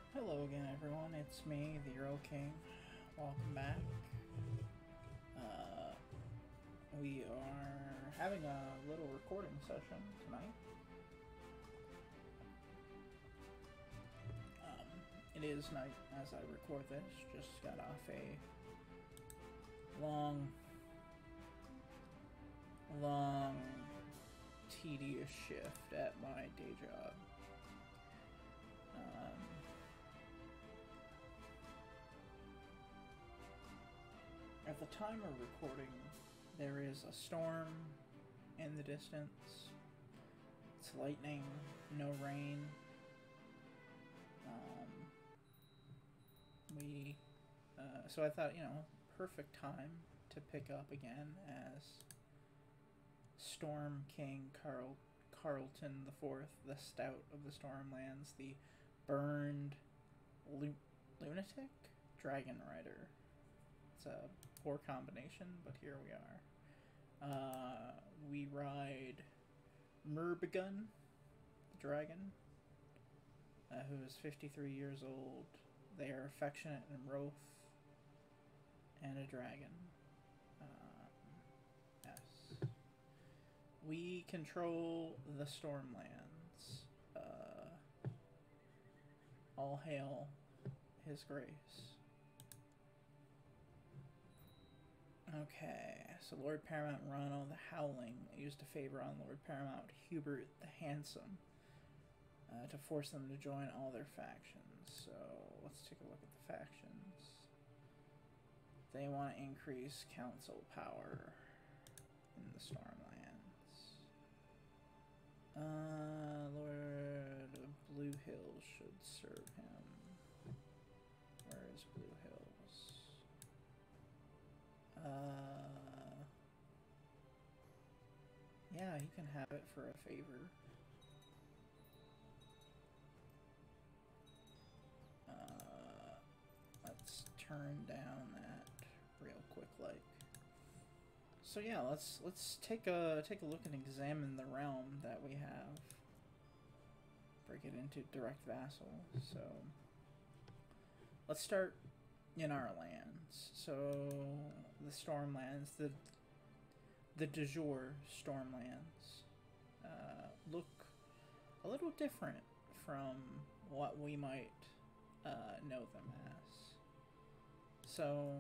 Hello again, everyone. It's me, the Erlking. Welcome back. Uh, we are having a little recording session tonight. It is night as I record this. Just got off a long, tedious shift at my day job. At the time of recording, there is a storm in the distance. It's lightning, no rain. So I thought, perfect time to pick up again as Storm King Carlton IV, the Stout of the Stormlands, the burned lunatic dragon rider. It's a poor combination, but here we are. We ride Murbegun, the dragon, who is 53 years old. They are affectionate and wroth, and a dragon. Yes. We control the Stormlands. All hail his grace. Okay, so Lord Paramount Ronald the Howling used a favor on Lord Paramount Hubert the Handsome to force them to join all their factions. So let's take a look at the factions. They want to increase council power in the Stormlands. Lord of Blue Hills should serve him. Where is Blue Hills? Yeah, he can have it for a favor. Let's turn down that real quick, like. So yeah, let's take a look and examine the realm that we have. Break it into direct vassal. So let's start in our lands. So the Stormlands, the de jure Stormlands, look a little different from what we might know them as. So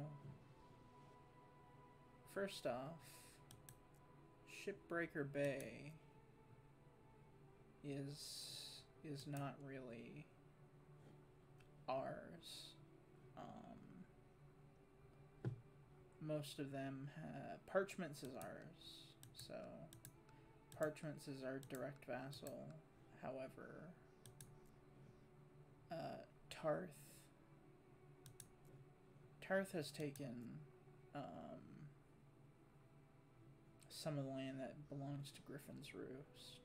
first off, Shipbreaker Bay is not really ours. Most of them have Parchments is ours, so Parchments is our direct vassal. However, Tarth has taken some of the land that belongs to Griffin's Roost.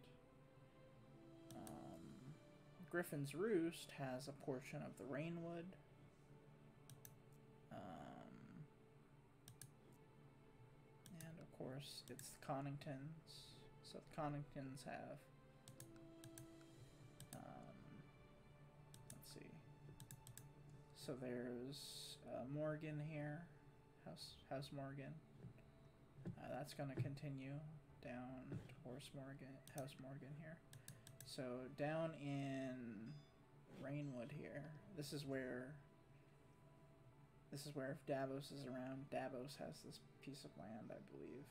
Griffin's Roost has a portion of the Rainwood. And of course, it's the Conningtons. So the Conningtons have, let's see. So there's Morgan here, House Morgan. That's going to continue down to House Morgan here. So down in Rainwood here, this is where if Davos is around, Davos has this piece of land, I believe.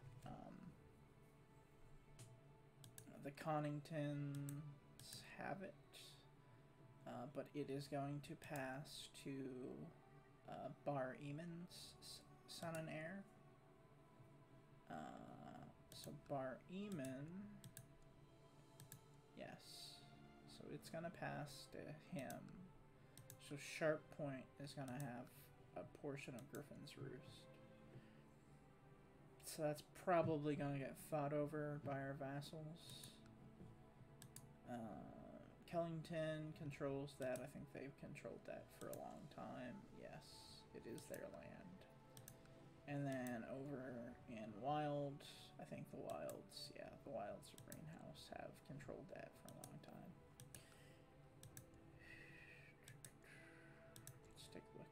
The Conningtons have it, but it is going to pass to Bar Eamon's son and heir. So Bar Eamon, yes, so it's gonna pass to him. So Sharp Point is gonna have a portion of Griffin's Roost. So that's probably gonna get fought over by our vassals. Kellington controls that. I think they've controlled that for a long time. Yes, it is their land. And then over in Wild, I think the Wilds, yeah, the Wilds of Greenhouse have controlled that for a long time.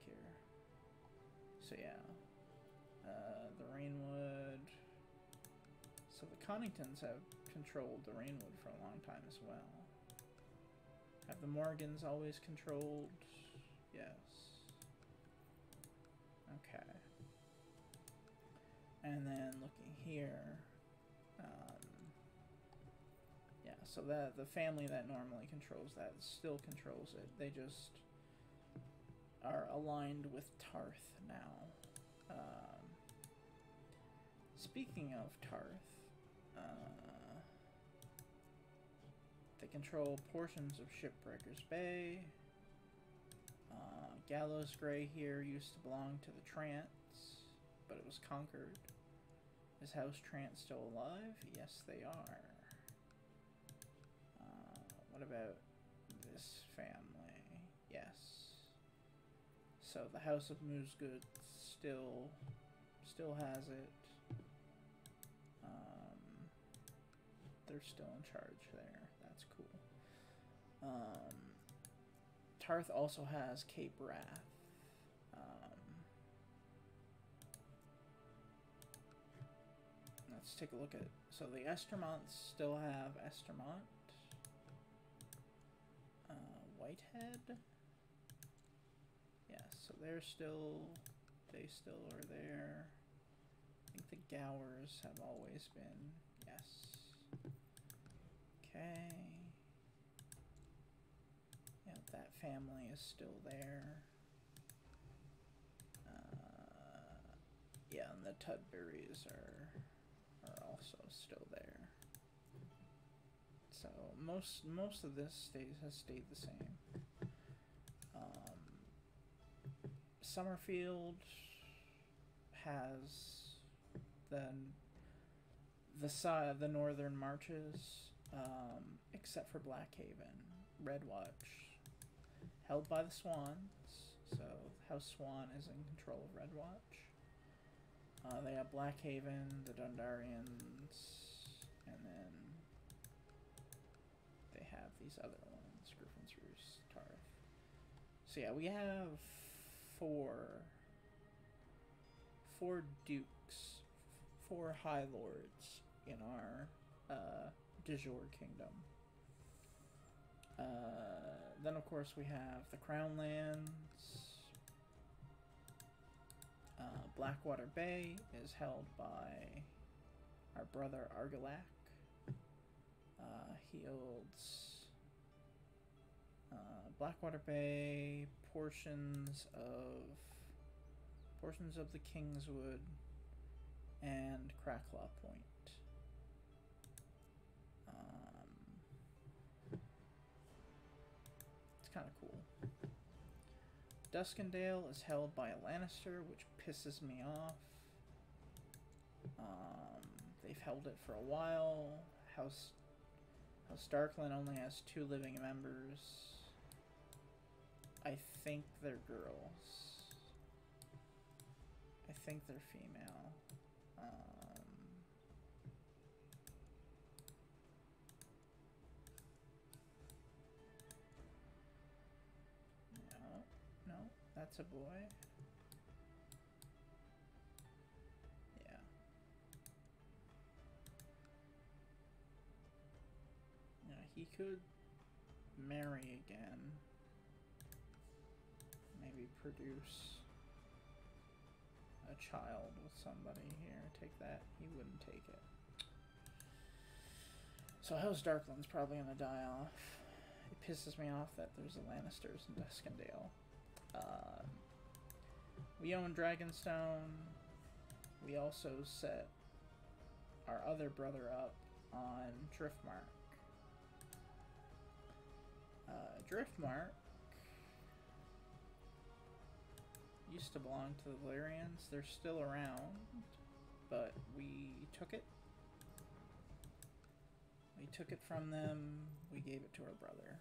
here. So yeah, the Rainwood. So the Conningtons have controlled the Rainwood for a long time as well. Have the Morgans always controlled? Yes. Okay. And then looking here, yeah, so the family that normally controls that still controls it. They just are aligned with Tarth now. Speaking of Tarth, they control portions of Shipbreaker's Bay. Gallows Grey here used to belong to the Trants, but it was conquered. Is House Trant still alive? Yes, they are. What about this family? Yes. So the House of Moosegood still has it. They're still in charge there. That's cool. Tarth also has Cape Wrath. Let's take a look at... So the Estermonts still have Estermont. Whitehead. Yeah, so they're still... They still are there. I think the Gowers have always been... Yes. Okay. Yeah, that family is still there. Yeah, and the Tudburys are also still there. So most of this has stayed the same. Summerfield has the northern marches, except for Blackhaven. Redwatch, held by the Swans. So House Swan is in control of Redwatch. They have Blackhaven, the Dundarians, and then they have these other ones, Griffin's Roost, Tarth. So yeah, we have four dukes, 4 high lords in our de jure kingdom. Then of course we have the Crown Lands. Blackwater Bay is held by our brother Argilac. He holds Blackwater Bay, portions of the Kingswood, and Cracklaw Point. It's kind of cool. Duskendale is held by a Lannister, which pisses me off. They've held it for a while. House Darkland only has 2 living members. I think they're girls. I think they're female. No, that's a boy. Yeah. Yeah, he could marry again. Maybe produce a child with somebody here. Take that. He wouldn't take it. So House Darkland's probably gonna die off. It pisses me off that there's a Lannisters in Duskendale. We own Dragonstone. We also set our other brother up on Driftmark. Driftmark used to belong to the Valyrians. They're still around, but we took it. We took it from them. We gave it to our brother.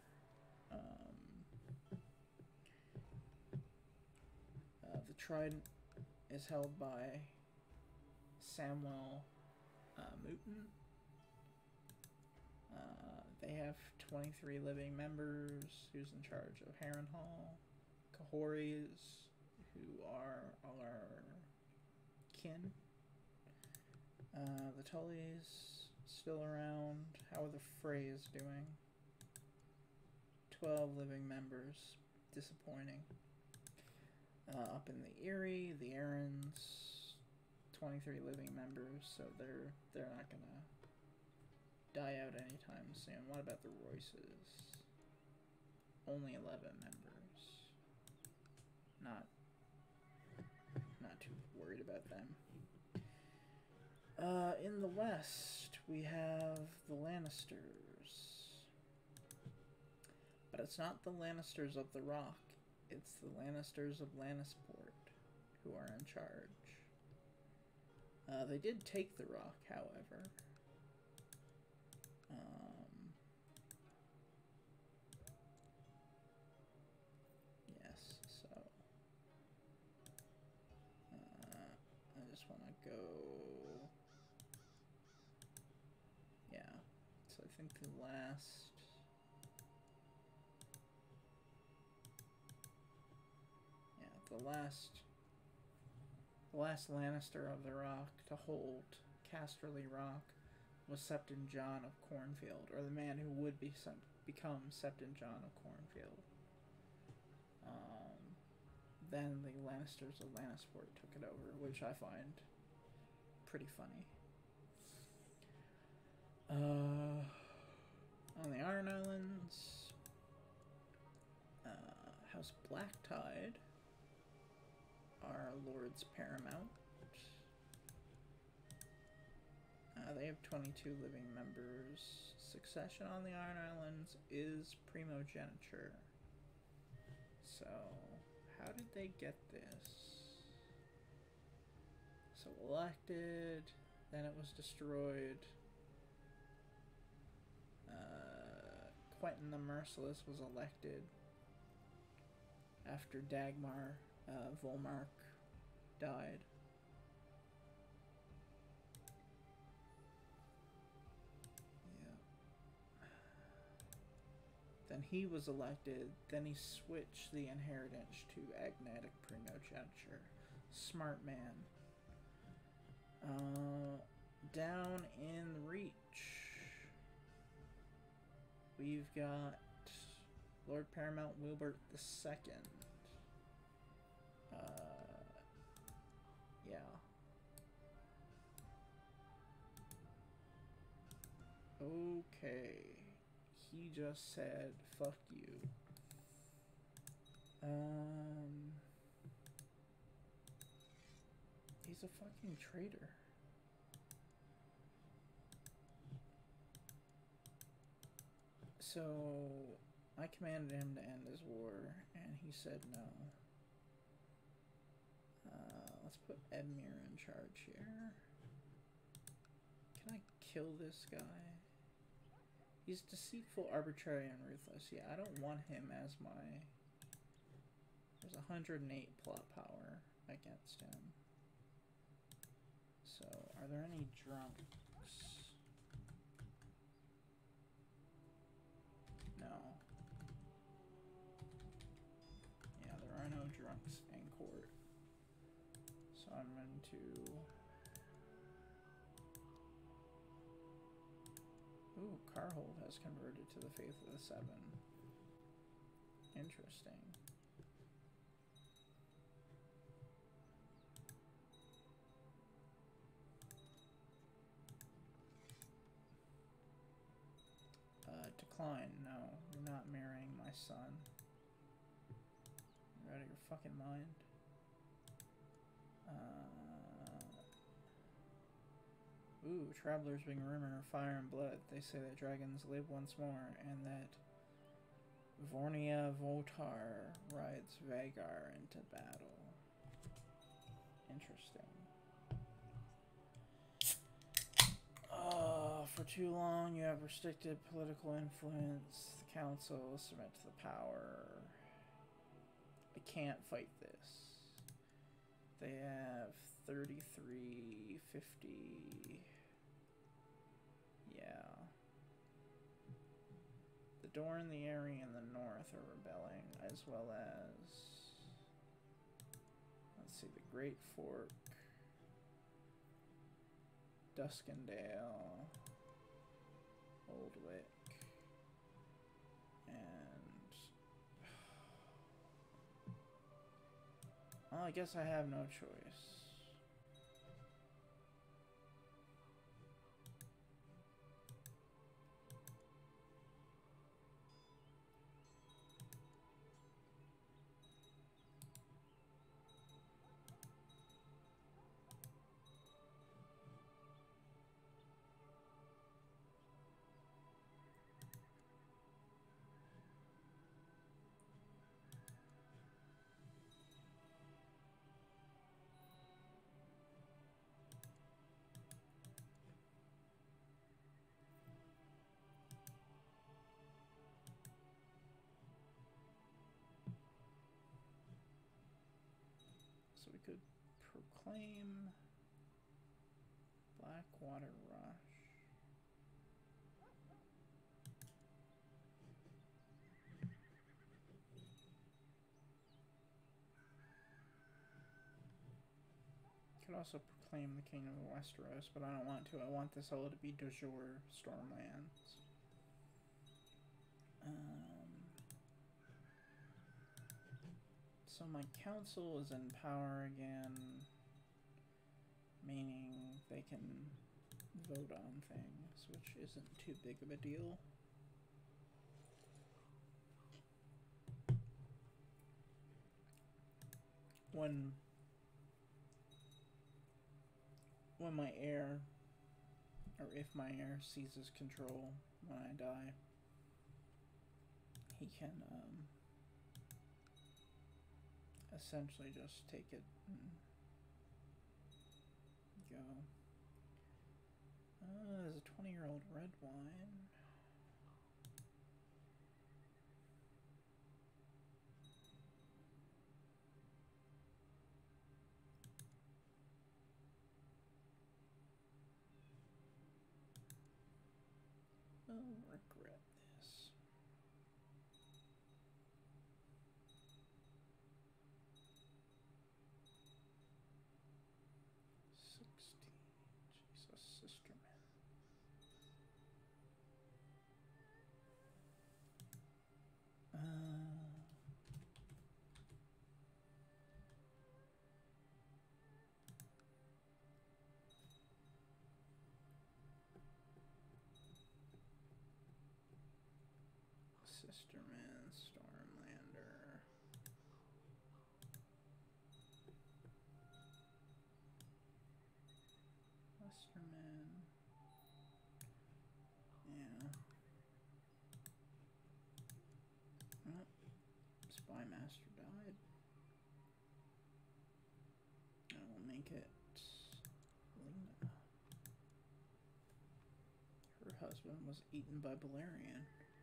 The Trident is held by Samwell Mooten. They have 23 living members. Who's in charge of Harrenhal? Kahori is who are our kin. The Tullys still around. How are the Freys doing? 12 living members. Disappointing. Up in the Erie, the Aarons, 23 living members, so they're not gonna die out anytime soon. What about the Royces? Only 11 members. Not too worried about them. In the West, we have the Lannisters. But it's not the Lannisters of the Rock. It's the Lannisters of Lannisport who are in charge. They did take the Rock, however. Yes, so... I just want to go... Yeah, so I think the last... The last Lannister of the Rock to hold Casterly Rock was Septon John of Cornfield, or the man who would become Septon John of Cornfield. Then the Lannisters of Lannisport took it over, which I find pretty funny. On the Iron Islands, House Blacktide are Lords Paramount. They have 22 living members. Succession on the Iron Islands is primogeniture. So, how did they get this? So, elected, then it was destroyed. Quentin the Merciless was elected after Dagmar Volmark died. Yeah. Then he was elected. Then he switched the inheritance to agnatic primogeniture. Smart man. Down in Reach, we've got Lord Paramount Wilbert II. Yeah. Okay. He just said, fuck you. He's a fucking traitor. So, I commanded him to end his war, and he said no. Let's put Edmure in charge here. Can I kill this guy? He's deceitful, arbitrary, and ruthless. Yeah, I don't want him as my... There's 108 plot power against him. So, are there any drunks? No. Yeah, there are no drunks in court. So I'm going to... Ooh, Carhold has converted to the Faith of the Seven. Interesting. Decline. No, you're not marrying my son. You're out of your fucking mind. Ooh, travelers bring rumor of fire and blood. They say that dragons live once more, and that Vornia Votar rides Vagar into battle. Interesting. For too long, you have restricted political influence. The council will submit to the power. I can't fight this. They have 33, 50. Yeah. The Door in the area in the north are rebelling, as well as Great Fork, Duskendale, Oldwick, and well, I guess I have no choice. So we could proclaim Blackwater Rush. Could also proclaim the Kingdom of Westeros, but I don't want to. I want this all to be de jure Stormlands. So my council is in power again, meaning they can vote on things, which isn't too big of a deal. When my heir, or if my heir seizes control when I die, he can essentially just take it and go. There's a 20-year-old red wine. I'll regret this. Jesus, sister man. Sisterman, Stormlander. Westerman. Yeah. Oh, Spymaster died. I will make it Lena. Her husband was eaten by Balerion.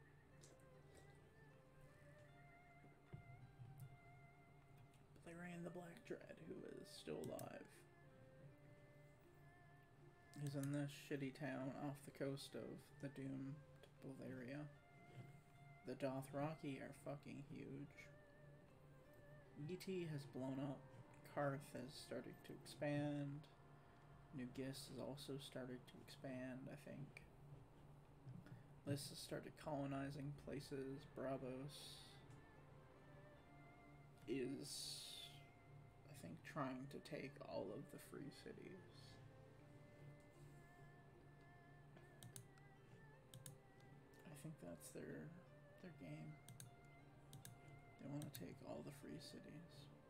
Balerion the Black Dread, who is still alive. He's in this shitty town off the coast of the doomed Bavaria. The Dothraki are fucking huge. ET has blown up. Karth has started to expand. New Gis has also started to expand, I think. Lys has started colonizing places. Bravos is, I think, trying to take all of the free cities. I think that's their game. They want to take all the free cities.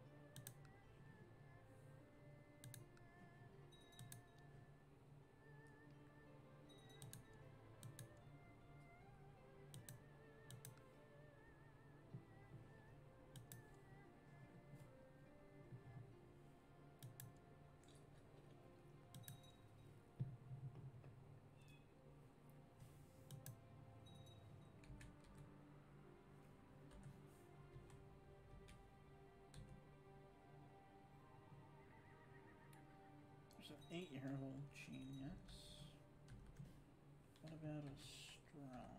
There's an 8-year-old genius. What about a strong?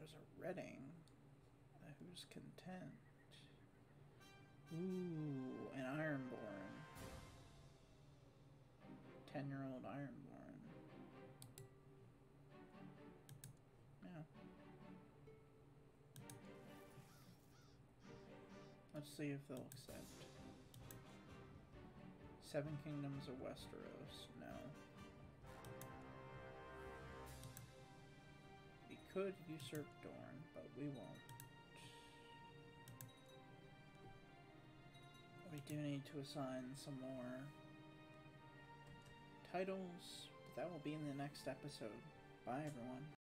there's a Redding. Who's content? Ooh, an Ironborn. 10-year-old Ironborn. Yeah. Let's see if they'll accept. 7 Kingdoms of Westeros. No. We could usurp Dorne, but we won't. We do need to assign some more titles. That will be in the next episode. Bye, everyone.